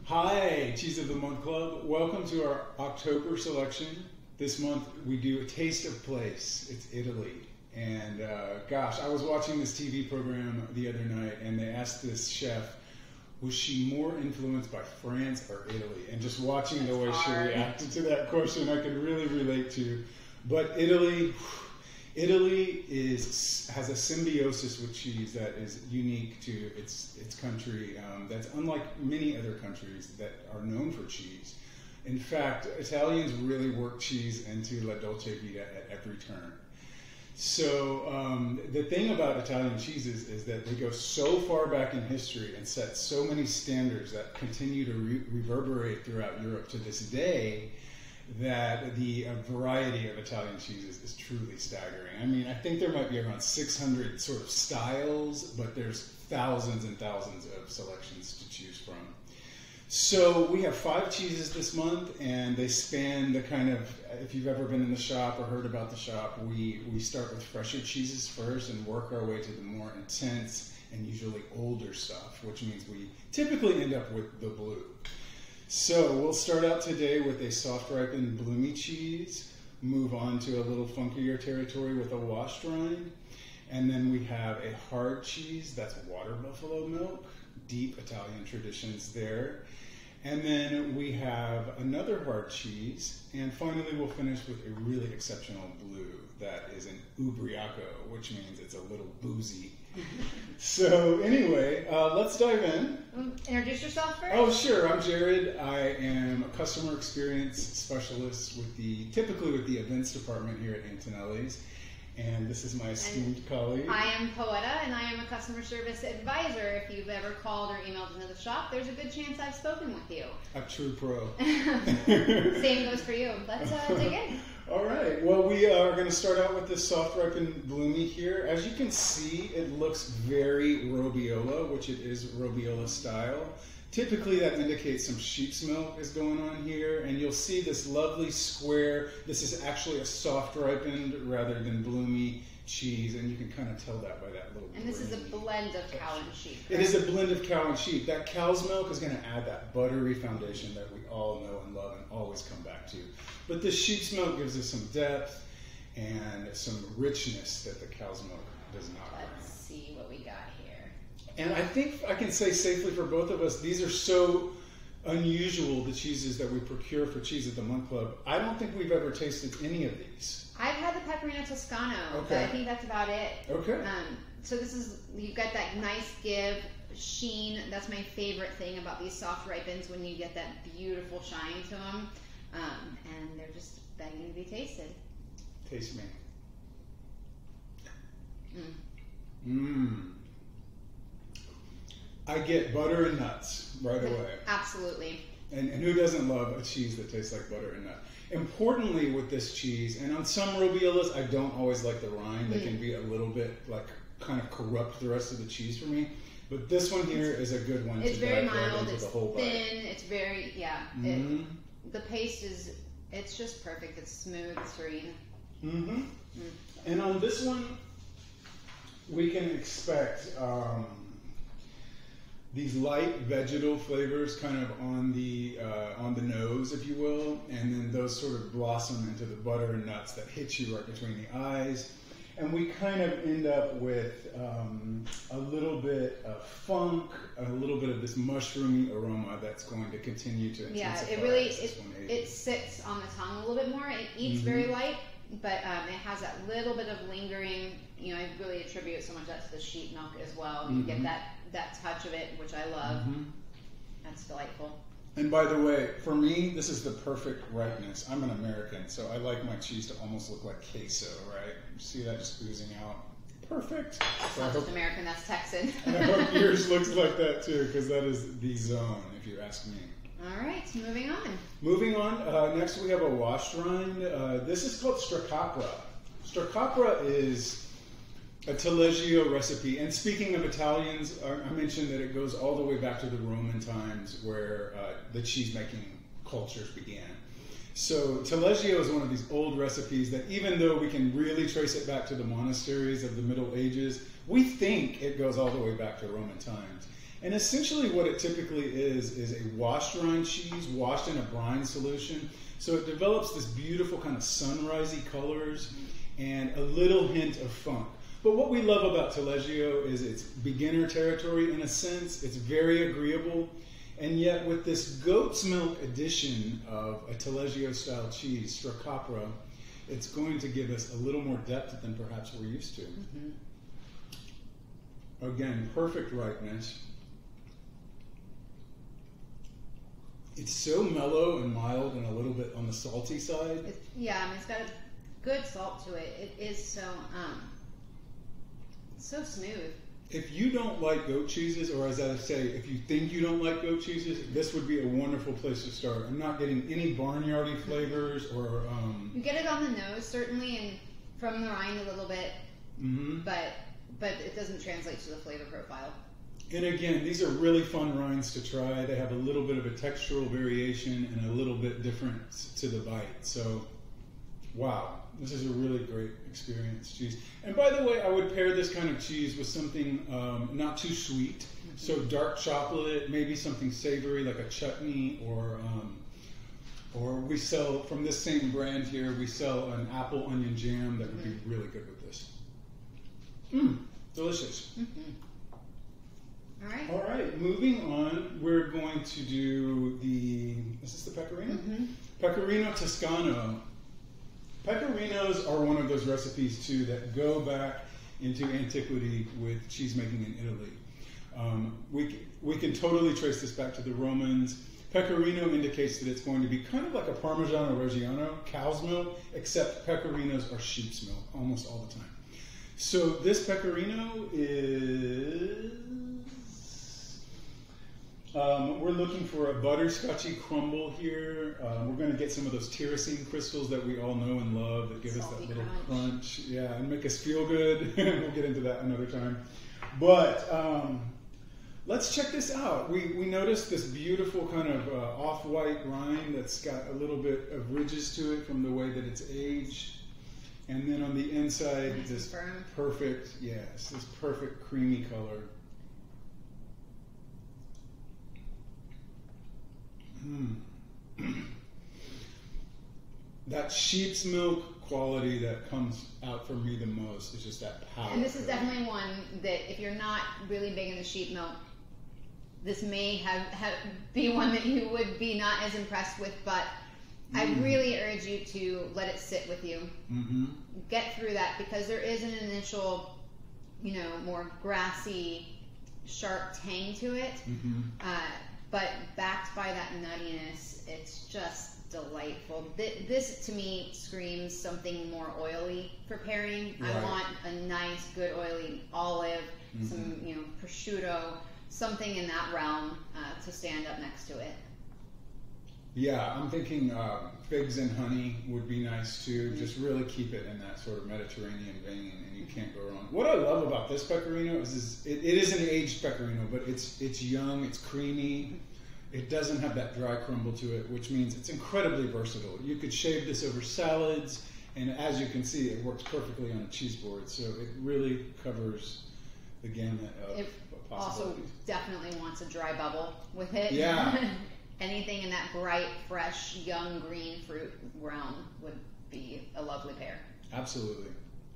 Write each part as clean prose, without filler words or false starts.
Hi, Cheese of the Month Club. Welcome to our October selection. This month we do a taste of place. It's Italy. And gosh, I was watching this TV program the other night and they asked this chef, was she more influenced by France or Italy? And just watching the way she reacted to that question, I could really relate to. But Italy has a symbiosis with cheese that is unique to its country. That's unlike many other countries that are known for cheese. In fact, Italians really work cheese into la dolce vita at every turn. So the thing about Italian cheeses is that they go so far back in history and set so many standards that continue to reverberate throughout Europe to this day, that the variety of Italian cheeses is truly staggering. I mean, I think there might be around 600 sort of styles, but there's thousands and thousands of selections to choose from. So we have 5 cheeses this month, and they span the kind of, if you've ever been in the shop or heard about the shop, we start with fresher cheeses first and work our way to the more intense and usually older stuff, which means we typically end up with the blue. So we'll start out today with a soft ripened bloomy cheese, move on to a little funkier territory with a washed rind, and then we have a hard cheese that's water buffalo milk, deep Italian traditions there. And then we have another hard cheese, and finally we'll finish with a really exceptional blue that is an ubriaco, which means it's a little boozy. So anyway, let's dive in. Introduce yourself first. Oh, sure. I'm Jared. I am a customer experience specialist typically with the events department here at Antonelli's. And this is my esteemed colleague. I am Poeta, and I am a customer service advisor. If you've ever called or emailed into the shop, there's a good chance I've spoken with you. A true pro. Same goes for you. Let's dig in. All right. Well, we are going to start out with this soft ripened bloomy here. As you can see, it looks very robiola, which it is robiola style. Typically, that indicates some sheep's milk is going on here, and you'll see this lovely square. This is actually a soft ripened rather than bloomy cheese, and you can kind of tell that by that little. And this is a blend of cow and sheep. It is a blend of cow and sheep. That cow's milk is going to add that buttery foundation that we all know and love and always come back to. But the sheep's milk gives us some depth and some richness that the cow's milk does not bring. Let's see what we got here. And I think I can say safely for both of us, these are so unusual, the cheeses that we procure for Cheese at the Month Club. I don't think we've ever tasted any of these. I've had the Pecorino Toscano, okay, but I think that's about it. Okay. So this is, you've got that nice give, sheen. That's my favorite thing about these soft ripens, when you get that beautiful shine to them. And they're just begging to be tasted. Taste me. I get butter and nuts right away. Absolutely. And who doesn't love a cheese that tastes like butter and nut? Importantly with this cheese, and on some robiolas, I don't always like the rind. They can be a little bit like kind of corrupt the rest of the cheese for me. But this one here is a good one. It's to very dive mild. right into It's the whole thin. bite. It's very the paste is, it's just perfect. It's smooth, serene. And on this one, we can expect these light vegetal flavors kind of on the nose, if you will, and then those sort of blossom into the butter and nuts that hit you right between the eyes. And we kind of end up with a little bit of funk, a little bit of this mushroomy aroma that's going to continue to intensify. Yeah, it really, as this one it ages. sits on the tongue a little bit more. It eats very light, but it has that little bit of lingering, I really attribute so much that to the sheep milk as well. You get that touch of it, which I love. That's delightful. And by the way, for me, this is the perfect ripeness. I'm an American, so I like my cheese to almost look like queso, right? You see that just oozing out? Perfect. That's not just American, that's Texan. And I hope yours looks like that too, because that is the zone, if you ask me. All right, moving on. Moving on, next we have a washed rind. This is called stracapra. Stracapra is a taleggio recipe. And speaking of Italians, I mentioned that it goes all the way back to the Roman times where the cheese-making cultures began. So taleggio is one of these old recipes that, even though we can really trace it back to the monasteries of the Middle Ages, we think it goes all the way back to Roman times. And essentially what it typically is a washed rind cheese washed in a brine solution. So it develops this beautiful kind of sunrisey colors and a little hint of funk. But what we love about Taleggio is it's beginner territory in a sense. It's very agreeable. And yet with this goat's milk addition of a Taleggio style cheese, Stracopra, it's going to give us a little more depth than perhaps we're used to. Again, perfect ripeness. It's so mellow and mild and a little bit on the salty side. It's got a good salt to it. It is so smooth. If you don't like goat cheeses, or as I say, if you think you don't like goat cheeses, this would be a wonderful place to start. I'm not getting any barnyardy flavors or... You get it on the nose, certainly, and from the rind a little bit, but it doesn't translate to the flavor profile. And again, these are really fun rinds to try. They have a little bit of a textural variation and a little bit different to the bite. So, wow, this is a really great experience cheese. And by the way, I would pair this kind of cheese with something not too sweet. So dark chocolate, maybe something savory like a chutney, or we sell, from this same brand here, we sell an apple onion jam that would be really good with this. Delicious. All right, moving on, we're going to do is this the Pecorino? Pecorino Toscano. Pecorinos are one of those recipes, too, that go back into antiquity with cheesemaking in Italy. We can totally trace this back to the Romans. Pecorino indicates that it's going to be kind of like a Parmigiano Reggiano, cow's milk, except Pecorinos are sheep's milk almost all the time. So this Pecorino is... we're looking for a butterscotchy crumble here. We're going to get some of those tyrosine crystals that we all know and love that give us that little crunch. Yeah, and make us feel good. We'll get into that another time. But let's check this out. We noticed this beautiful kind of off-white rind that's got a little bit of ridges to it from the way that it's aged. And then on the inside, nice this firm. this perfect creamy color. That sheep's milk quality that comes out for me the most is just that power. And this is definitely one that if you're not really big into sheep milk, this may be one that you would be not as impressed with, but I really urge you to let it sit with you. Get through that, because there is an initial, more grassy, sharp tang to it. But backed by that nuttiness, it's just delightful. This, to me, screams something more oily for pairing. Right. I want a nice, good oily olive, some, prosciutto, something in that realm to stand up next to it. Yeah, I'm thinking figs and honey would be nice too. Just really keep it in that sort of Mediterranean vein, and you can't go wrong. What I love about this Pecorino is it is an aged Pecorino, but it's young, it's creamy. It doesn't have that dry crumble to it, which means it's incredibly versatile. You could shave this over salads, and as you can see, it works perfectly on a cheese board. So it really covers the gamut of possibilities. Also definitely wants a dry bubble with it. Yeah. Anything in that bright, fresh, young green fruit realm would be a lovely pair. Absolutely.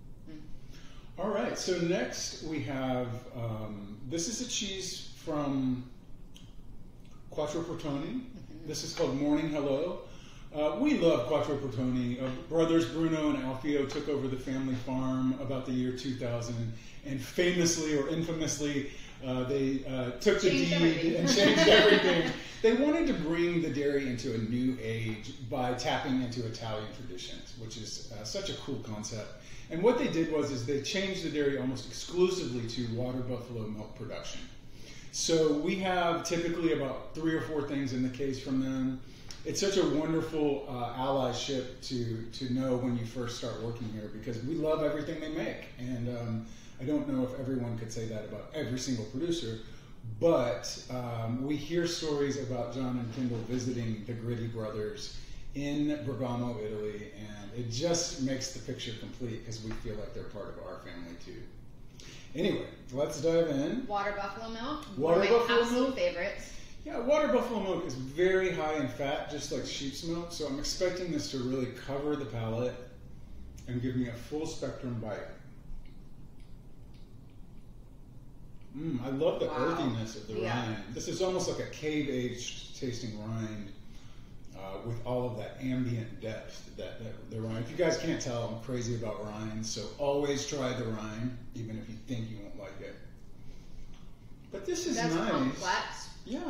All right, so next we have, this is a cheese from Quattro Portoni. This is called Morning Hello. We love Quattro Portoni. Brothers Bruno and Alfio took over the family farm about the year 2000, and famously or infamously, they took the deed and changed everything. They wanted to bring the dairy into a new age by tapping into Italian traditions, which is such a cool concept. And what they did was they changed the dairy almost exclusively to water buffalo milk production. So we have typically about 3 or 4 things in the case from them. It's such a wonderful allyship to know when you first start working here, because we love everything they make. And I don't know if everyone could say that about every single producer, but we hear stories about John and Kendall visiting the Gritty brothers in Bergamo, Italy, and it just makes the picture complete because we feel like they're part of our family too. Anyway, let's dive in. Water buffalo milk. Water one of my buffalo absolute milk? favorites. Yeah, water buffalo milk is very high in fat, just like sheep's milk, so I'm expecting this to really cover the palate and give me a full spectrum bite. I love the earthiness of the rind. This is almost like a cave-aged tasting rind with all of that ambient depth that the rind. If you guys can't tell, I'm crazy about rinds, so always try the rind, even if you think you won't like it. But this is nice. Complex. Yeah.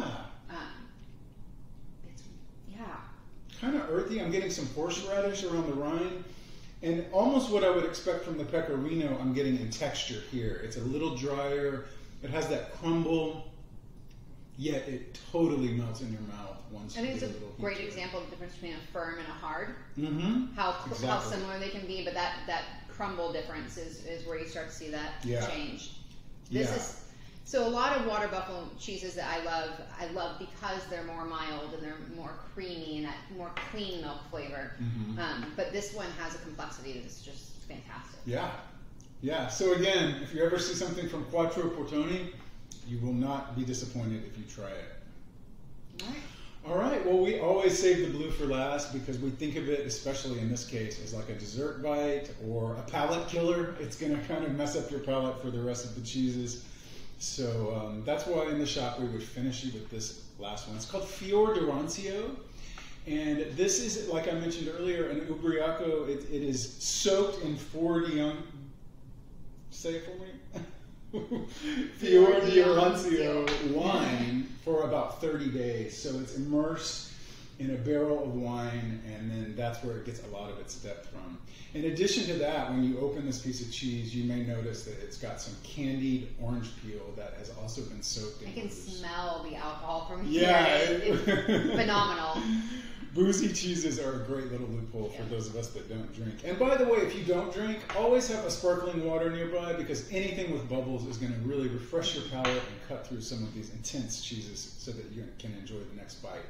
Yeah. Kind of earthy. I'm getting some horseradish around the rind. And almost what I would expect from the Pecorino, I'm getting in texture here. It's a little drier. It has that crumble, yet it totally melts in your mouth once you get a little heat. I think it's a great example of the difference between a firm and a hard. Mm-hmm. How similar they can be, but that crumble difference is where you start to see that change. This is so a lot of water buffalo cheeses that I love because they're more mild and they're more creamy and that more clean milk flavor. But this one has a complexity that's just fantastic. Yeah. Yeah. So again, if you ever see something from Quattro Portoni, you will not be disappointed if you try it. All right. All right. Well, we always save the blue for last because we think of it, especially in this case, as like a dessert bite or a palate killer. It's going to kind of mess up your palate for the rest of the cheeses. So that's why in the shop we would finish you with this last one. It's called Fior di Rancio. And this is, like I mentioned earlier, an ubriaco. It is soaked in say it for me? Fior di Rancio wine for about 30 days. So it's immersed in a barrel of wine, and then that's where it gets a lot of its depth from. In addition to that, when you open this piece of cheese, you may notice that it's got some candied orange peel that has also been soaked in. I can smell the alcohol from here. Yeah, it's phenomenal. Boozy cheeses are a great little loophole for those of us that don't drink. And by the way, if you don't drink, always have a sparkling water nearby because anything with bubbles is going to really refresh your palate and cut through some of these intense cheeses so that you can enjoy the next bite.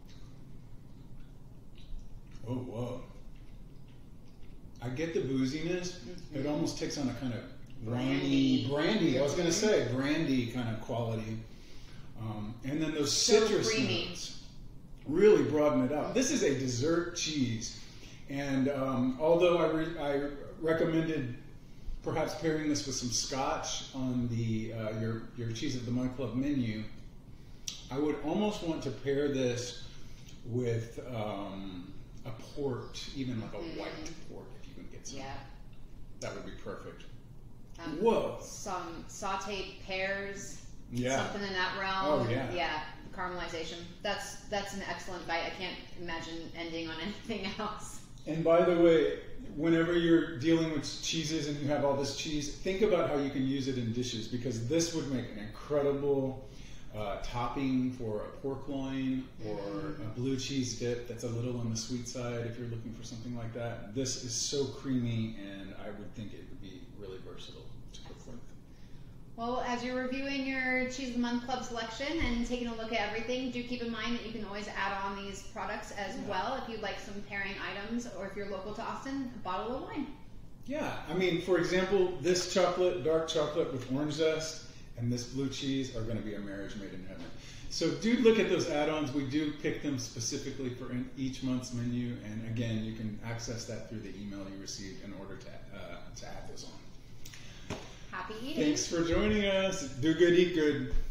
Oh, whoa. I get the booziness. It almost takes on a kind of brandy. I was going to say brandy kind of quality. And then those citrus notes really broaden it out. This is a dessert cheese. And although I recommended perhaps pairing this with some scotch on the your Cheese of the Month Club menu, I would almost want to pair this with a port, even like a white port, if you can get some. Yeah. That would be perfect. Whoa. Some sauteed pears. Yeah. Something in that realm. Oh, yeah. Yeah. Caramelization. That's an excellent bite. I can't imagine ending on anything else. And by the way, whenever you're dealing with cheeses and you have all this cheese, think about how you can use it in dishes, because this would make an incredible topping for a pork loin or a blue cheese dip that's a little on the sweet side if you're looking for something like that. This is so creamy, and I would think it would be really versatile to cook with. Well, as you're reviewing your Cheese of the Month Club selection and taking a look at everything, do keep in mind that you can always add on these products as well if you'd like some pairing items, or if you're local to Austin, a bottle of wine. Yeah, I mean, for example, this chocolate, dark chocolate with orange zest, and this blue cheese are going to be a marriage made in heaven. So do look at those add-ons. We do pick them specifically for each month's menu, and again, you can access that through the email you received in order to add those on. Happy eating. Thanks for joining us. Do good, eat good.